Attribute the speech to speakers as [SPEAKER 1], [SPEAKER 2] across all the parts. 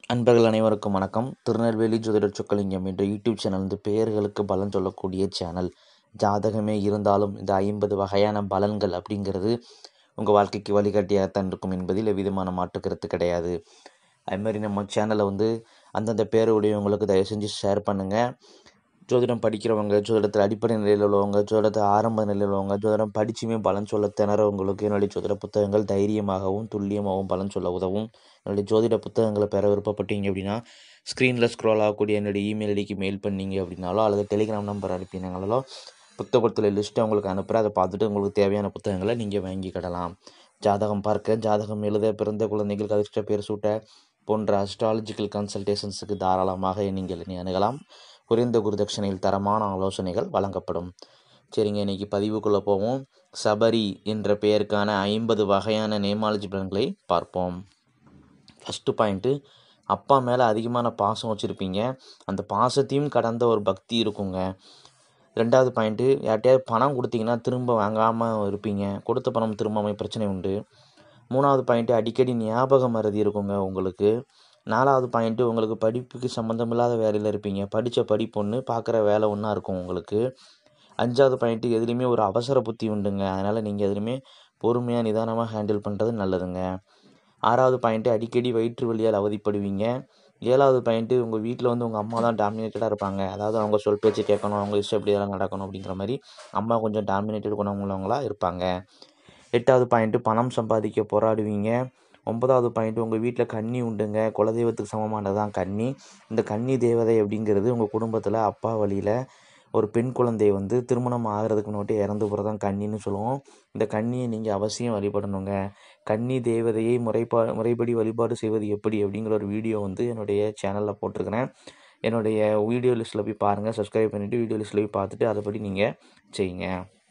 [SPEAKER 1] அன்பர்கள் அனைவருக்கும் வணக்கம். திருநெல்வேலி ஜோதிடர் சொக்கலிங்கம் என்ற யூடியூப் சேனல் பெயர்களுக்கு பலன் சொல்லக்கூடிய சேனல். ஜாதகமே இருந்தாலும் இந்த 50 வகையான பலன்கள் அப்படிங்கிறது உங்கள் வாழ்க்கைக்கு வழிகாட்டியாகத்தான் இருக்கும் என்பதில் எவ்விதமான மாற்று கருத்து கிடையாது. அதுமாதிரி நம்ம சேனலை அந்தந்த பேருடையவங்களுக்கு தயவு செஞ்சு ஷேர் பண்ணுங்கள். ஜோதிடம் படிக்கிறவங்க, ஜோதிடத்தில் அடிப்படை நிலையில் உள்ளவங்க, ஜோதிடத்தில் ஆரம்ப நிலையில் உள்ளவங்க, ஜோதிடம் படிச்சுமே பலன் சொல்ல திணறவங்களுக்கு என்னுடைய ஜோதிட புத்தகங்கள் தைரியமாகவும் துல்லியமாகவும் பலன் சொல்ல உதவும். என்னுடைய ஜோதிட புத்தகங்களை பெற விருப்பப்பட்டீங்க அப்படின்னா ஸ்க்ரீனில் ஸ்க்ரோல் ஆகக்கூடிய என்னுடைய இமெயில் ஐடிக்கு மெயில் பண்ணீங்க அப்படின்னாலோ அல்லது டெலிகிராம் நம்பர் அனுப்பினாங்களோ புத்தகத்தில் லிஸ்ட்டை உங்களுக்கு அனுப்புகிறேன். அதை பார்த்துட்டு உங்களுக்கு தேவையான புத்தகங்களை நீங்கள் வாங்கிக்கிடலாம். ஜாதகம் பார்க்க, ஜாதகம் எழுத, பிறந்த குழந்தைகளுக்கு அதிர்ஷ்ட பேர் சூட்ட போன்ற அஸ்ட்ராலஜிக்கல் கன்சல்டேஷன்ஸுக்கு தாராளமாக நீங்கள் அணுகலாம். குறைந்த குருதட்சணையில் தரமான ஆலோசனைகள் வழங்கப்படும். சரிங்க, இன்றைக்கி பதிவுக்குள்ளே போவோம். சபரி என்ற பெயருக்கான 50 வகையான நேமாலஜி பலன்களை பார்ப்போம். ஃபஸ்ட்டு பாயிண்ட்டு, அப்பா மேலே அதிகமான பாசம் வச்சுருப்பீங்க. அந்த பாசத்தையும் கடந்த ஒரு பக்தி இருக்குங்க. ரெண்டாவது பாயிண்ட்டு, யார்ட்டையாவது பணம் கொடுத்தீங்கன்னா திரும்ப வாங்காமல் இருப்பீங்க. கொடுத்த பணம் திரும்பாமல் பிரச்சனை உண்டு. மூணாவது பாயிண்ட்டு, அடிக்கடி ஞாபக மறதி இருக்குங்க உங்களுக்கு. நாலாவது பாயிண்ட்டு, உங்களுக்கு படிப்புக்கு சம்மந்தமில்லாத வேலையில் இருப்பீங்க. படித்த படிப்பு ஒன்று, பார்க்குற வேலை ஒன்றா இருக்கும் உங்களுக்கு. அஞ்சாவது பாயிண்ட்டு, எதுலேயுமே ஒரு அவசர புத்தி உண்டுங்க. அதனால் நீங்கள் எதுலேயுமே பொறுமையாக நிதானமாக ஹேண்டில் பண்ணுறது நல்லதுங்க. ஆறாவது பாயிண்ட்டு, அடிக்கடி வயிற்று வலியால் அவதிப்படுவீங்க. ஏழாவது பாயிண்ட்டு, உங்கள் வீட்டில் உங்கள் அம்மா தான் டாமினேட்டடாக இருப்பாங்க. அதாவது அவங்க சொல் பேச்சு கேட்கணும், அவங்க இஷ்டம் எப்படியெல்லாம் நடக்கணும் அப்படிங்கிற மாதிரி அம்மா கொஞ்சம் டாமினேட்டட் குணமுள்ளவங்களாக இருப்பாங்க. எட்டாவது பாயிண்ட்டு, பணம் சம்பாதிக்க போராடுவீங்க. ஒன்பதாவது பாயிண்ட்டு, உங்கள் வீட்டில் கன்னி உண்டுங்க. குலதெய்வத்துக்கு சமமானது தான் கன்னி. இந்த கன்னி தேவதை அப்படிங்கிறது உங்கள் குடும்பத்தில் அப்பா வழியில் ஒரு பெண் குழந்தை திருமணம் ஆகிறதுக்கு முன்னாடி இறந்து போகிறதான் கன்னின்னு சொல்லுவோம். இந்த கன்னியை நீங்கள் அவசியம் வழிபடணுங்க. கன்னி தேவதையை முறைப்படி வழிபாடு செய்வது எப்படி அப்படிங்கிற ஒரு வீடியோ என்னுடைய சேனலில் போட்டிருக்கிறேன். என்னுடைய வீடியோ லிஸ்ட்டில் போய் பாருங்கள். சப்ஸ்கிரைப் பண்ணிவிட்டு வீடியோ லிஸ்ட்டில் போய் பார்த்துட்டு அதைப்படி நீங்கள் செய்யுங்க.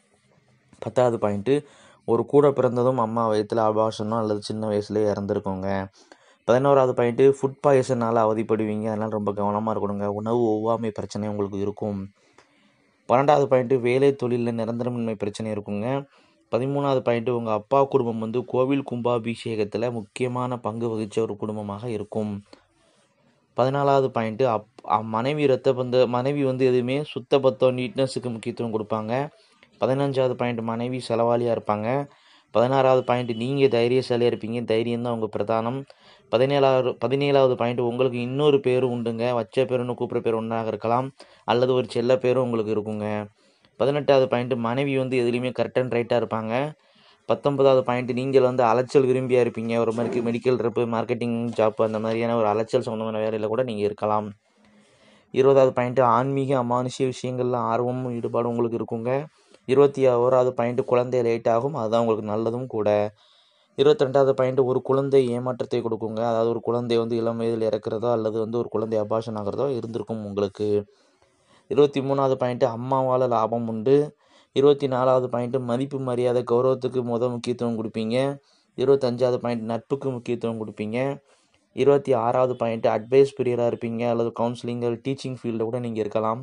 [SPEAKER 1] 10வது பாயிண்ட்டு, ஒரு கூட பிறந்ததும் அம்மா வயத்தில் அபார்ஷனோ அல்லது சின்ன வயசுலேயே இறந்துருக்கோங்க. 11வது பாயிண்ட்டு, ஃபுட் பாய்சனால் அவதிப்படுவீங்க. அதனால் ரொம்ப கவனமாக இருக்கணுங்க. உணவு ஒவ்வாமை பிரச்சனை உங்களுக்கு இருக்கும். 12வது பாயிண்ட்டு, வேலை தொழிலில் நிரந்தரமின்மை பிரச்சனை இருக்குங்க. 13வது பாயிண்ட்டு, உங்கள் அப்பா குடும்பம் கோவில் கும்பாபிஷேகத்தில் முக்கியமான பங்கு வகித்த ஒரு குடும்பமாக இருக்கும். 14வது பாயிண்ட்டு, மனைவி எதுவுமே சுத்த பத்தம் நீட்னஸுக்கு முக்கியத்துவம் கொடுப்பாங்க. 15வது பாயிண்ட், மனைவி செலவாளியாக இருப்பாங்க. 16வது பாயிண்ட், நீங்கள் தைரியசாலியாக இருப்பீங்க. தைரியம்தான் உங்கள் பிரதானம். 17வது பாயிண்ட், உங்களுக்கு இன்னொரு பேரும் உண்டுங்க. வச்ச பேருன்னு கூப்பிட்ற பேர் ஒன்றாக இருக்கலாம் அல்லது ஒரு செல்ல பேரும் உங்களுக்கு இருக்குங்க. 18வது பாயிண்ட், மனைவி எதுலேயுமே கரெக்ட் அண்ட் ரைட்டாக இருப்பாங்க. 19வது பாயிண்ட், நீங்கள் அலைச்சல் விரும்பியாக இருப்பீங்க. ஒரு மாதிரி மெடிக்கல் ரெப்பு, மார்க்கெட்டிங் ஜாப் அந்த மாதிரியான ஒரு அலைச்சல் சம்மந்தமான வேலையில் கூட நீங்கள் இருக்கலாம். 20வது பாயிண்ட், ஆன்மீக அமானுஷ்ய விஷயங்கள்ல ஆர்வமும் ஈடுபாடும் உங்களுக்கு இருக்குங்க. 21வது பாயிண்ட், குழந்தை லேட் ஆகும். அதுதான் உங்களுக்கு நல்லதும் கூட. 22வது பாயிண்ட், ஒரு குழந்தை ஏமாற்றத்தை கொடுக்குங்க. அதாவது ஒரு குழந்தை இளம் வயதில் இறக்குறதோ அல்லது ஒரு குழந்தை அபார்ஷன் ஆகிறதோ இருந்திருக்கும் உங்களுக்கு. 23வது பாயிண்ட், அம்மாவால் லாபம் உண்டு. 24வது பாயிண்ட், மதிப்பு மரியாதை கௌரவத்துக்கு முக்கியத்துவம் கொடுப்பீங்க. 25வது பாயிண்ட், நட்புக்கு முக்கியத்துவம் கொடுப்பீங்க. 26வது பாயிண்ட், அட்வைஸ் பிரியராக இருப்பீங்க அல்லது கவுன்சிலிங் டீச்சிங் ஃபீல்டில் கூட நீங்கள் இருக்கலாம்.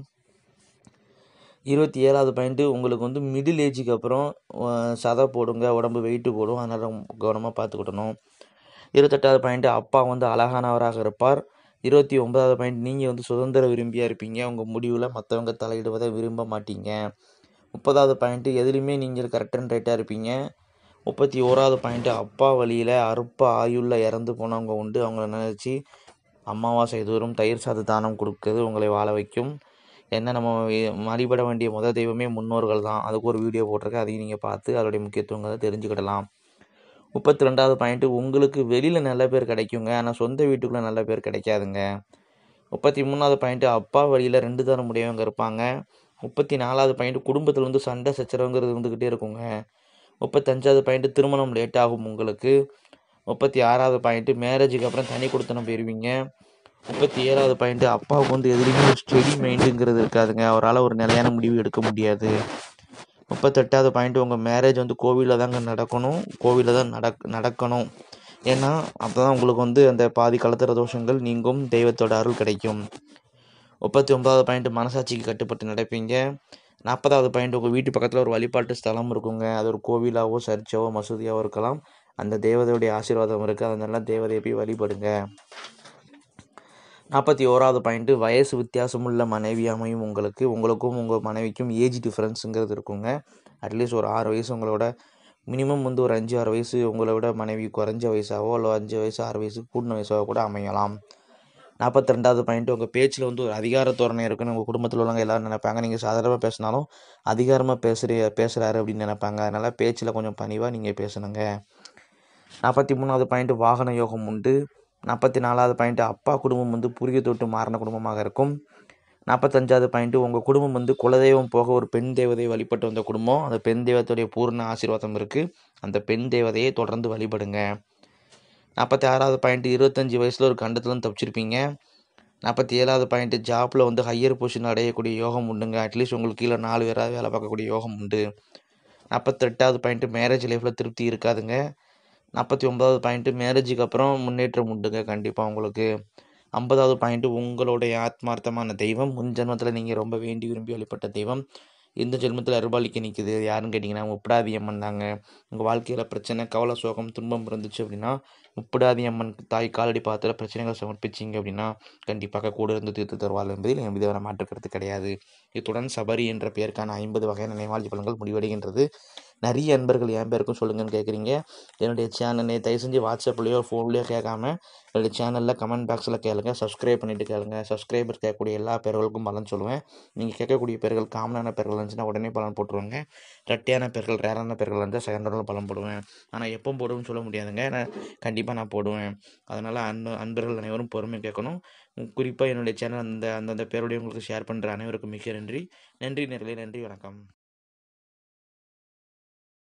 [SPEAKER 1] 27வது பாயிண்ட்டு, உங்களுக்கு மிடில் ஏஜுக்கு அப்புறம் சதை போடுங்க, உடம்பு வெயிட்டு போடும். அதனால் கவனமாக பார்த்துக்கிடணும். 28வது பாயிண்ட்டு, அப்பா அழகானவராக இருப்பார். 29வது பாயிண்ட், நீங்கள் சுதந்திர விரும்பியாக இருப்பீங்க. உங்கள் முடிவில் மற்றவங்க தலையிடுவதை விரும்ப மாட்டீங்க. 30வது பாயிண்ட்டு, எதுலேயுமே நீங்கள் கரெக்ட் அண்ட் ரைட்டாக இருப்பீங்க. 31வது பாயிண்ட்டு, அப்பா வழியில் அற்ப ஆயுளில் இறந்து போனவங்க உண்டு. அவங்கள நினச்சி அமாவாசை தோறும் தயிர் சாத தானம் கொடுக்குறது உங்களை வாழ வைக்கும். நம்ம வழிபட வேண்டிய தெய்வமே முன்னோர்கள் தான். அதுக்கு ஒரு வீடியோ போட்டிருக்கேன். அதையும் நீங்கள் பார்த்து அதோடைய முக்கியத்துவங்களை தெரிஞ்சுக்கிடலாம். 32வது பாயிண்ட்டு, உங்களுக்கு வெளியில் நல்ல பேர் கிடைக்குங்க. ஆனால் சொந்த வீட்டுக்குள்ளே நல்ல பேர் கிடைக்காதுங்க. 33வது பாயிண்ட்டு, அப்பா வழியில் 2 தரம் உடையவங்க இருப்பாங்க. 34வது பாயிண்ட்டு, குடும்பத்தில் சண்டை சச்சரவுங்கிறது இருந்துக்கிட்டே இருக்குங்க. 35வது பாயிண்ட்டு, திருமணம் லேட் ஆகும் உங்களுக்கு. 36வது பாயிண்ட்டு, மேரேஜுக்கு அப்புறம் தனி கொடுத்தனம் போயிருவீங்க. 37வது பாயிண்ட்டு, அப்பாவுக்கு எதுலேயுமே ஒரு ஸ்டெடி மைண்டுங்கிறது இருக்காதுங்க. அவரால் ஒரு நிலையான முடிவு எடுக்க முடியாது. 38வது பாயிண்ட்டு, உங்கள் மேரேஜ் கோவிலில் தாங்க நடக்கணும். கோவிலில் தான் நடக்கணும். ஏன்னா அப்போ தான் உங்களுக்கு அந்த பாதி கலத்துற தோஷங்கள் நீங்கும், தெய்வத்தோட அருள் கிடைக்கும். 39வது பாயிண்ட்டு, மனசாட்சிக்கு கட்டுப்பட்டு நடப்பீங்க. 40வது பாயிண்ட், உங்கள் வீட்டு பக்கத்தில் ஒரு வழிபாட்டு ஸ்தலம் இருக்குங்க. அது ஒரு கோவிலாவோ சர்ச்சோ மசூதியாவோ இருக்கலாம். அந்த தேவதையுடைய ஆசீர்வாதம் இருக்குது. அதனால தேவதையை போய் வழிபடுங்க. 41வது பாயிண்ட்டு, வயசு வித்தியாசமுள்ள மனைவி அமையும் உங்களுக்கு. உங்களுக்கும் உங்கள் மனைவிக்கும் ஏஜ் டிஃப்ரென்ஸுங்கிறது இருக்குங்க. அட்லீஸ்ட் ஒரு 6 வயசு உங்களோட மினிமம் வந்து ஒரு 5, 6 வயசு உங்களை விட மனைவி குறைஞ்ச வயசாவோ இல்லை 5 வயசு 6 வயசு கூடின வயசாவோ கூட அமையலாம். 42வது பாயிண்ட்டு, உங்கள் பேச்சில் வந்து ஒரு அதிகார தோரணை இருக்குன்னு உங்கள் குடும்பத்தில் உள்ளவங்க எல்லோரும் நினைப்பாங்க. நீங்கள் சாதாரணமாக பேசினாலும் அதிகாரமாக பேசுகிறாரு அப்படின்னு நினைப்பாங்க. அதனால் பேச்சில் கொஞ்சம் பணிவாக நீங்கள் பேசணுங்க. 43வது பாயிண்ட்டு, வாகன யோகம் உண்டு. 44வது பாயிண்ட்டு, அப்பா குடும்பம் வந்து பூர்வீக தொட்டு மாறின குடும்பமாக இருக்கும். 45வது பாயிண்ட்டு, உங்கள் குடும்பம் வந்து குலதெய்வம் போக ஒரு பெண் தேவதையை வழிபட்டு வந்த குடும்பம். அந்த பெண் தெய்வத்துடைய பூர்ண ஆசீர்வாதம் இருக்குது. அந்த பெண் தேவதையை தொடர்ந்து வழிபடுங்க. 46வது பாயிண்ட்டு, 25 வயசில் ஒரு கண்டத்துலேருந்து தப்பிச்சிருப்பீங்க. 47வது பாயிண்ட்டு, ஜாப்பில் வந்து ஹையர் பொசிஷன் அடையக்கூடிய யோகம் உண்டுங்க. அட்லீஸ்ட் உங்களுக்கு கீழே 4 பேராவது வேலை பார்க்கக்கூடிய யோகம் உண்டு. 48வது பாயிண்ட்டு, மேரேஜ் லைஃப்பில் திருப்தி இருக்காதுங்க. 49வது பாயிண்ட்டு, மேரேஜுக்கு அப்புறம் முன்னேற்றம் உண்டுங்க கண்டிப்பாக உங்களுக்கு. 50வது பாயிண்ட்டு, உங்களுடைய ஆத்மார்த்தமான தெய்வம் முன் ஜென்மத்தில் நீங்கள் ரொம்ப வேண்டி விரும்பி வழிபட்ட தெய்வம் இந்த ஜென்மத்தில் அருள்பாலிக்க நிற்குது. யாருன்னு கேட்டிங்கன்னா முப்பிடாதி அம்மன் தாங்க. உங்கள் வாழ்க்கையில் பிரச்சனை, கவலை, சோகம், துன்பம் இருந்துச்சு அப்படின்னா முப்பிடாதி அம்மன் தாய் காலடி பாதத்தில் பிரச்சனைகளை சமர்ப்பிச்சிங்க அப்படின்னா கண்டிப்பாக கூட இருந்து தீர்த்து தருவாள் என்பதில் என் விதமான மாற்றுக்கிறது கிடையாது. இத்துடன் சபரி என்ற பெயருக்கான 50 வகையான நேமாலஜி பலன்கள் முடிவடைகின்றது. நிறைய அன்பர்கள் என் பேருக்கும் சொல்லுங்கன்னு கேட்குறீங்க. என்னுடைய சேனலை தயவு செஞ்சு வாட்ஸ்அப்லேயோ ஃபோன்லேயோ கேட்காம என்னுடைய சேனலில் கமெண்ட் பாக்ஸில் கேளுங்க. சப்ஸ்கிரைப் பண்ணிவிட்டு கேளுங்க. சப்ஸ்கிரைபர் கேட்கக்கூடிய எல்லா பேர்களுக்கும் பலன் சொல்லுவேன். நீங்கள் கேட்கக்கூடிய பேர்கள் காமனான பேர்கள் இருந்துச்சுன்னா உடனே பலன் போட்டுருவாங்க. ரெட்டையான பேர்கள், ரேரான பேர்கள் இருந்தால் செகண்ட் ரவுண்டில் பலன் போடுவேன். ஆனால் எப்போ போடுவேன்னு சொல்ல முடியாதுங்க. கண்டிப்பாக நான் போடுவேன். அதனால் அன்பர்கள் அனைவரும் பொறுமை கேட்கணும். குறிப்பாக என்னுடைய சேனல் அந்தந்த பேருடைய உங்களுக்கு ஷேர் பண்ணுற அனைவருக்கும் மிக நன்றி. நன்றி நேயர்களே, நன்றி, வணக்கம்.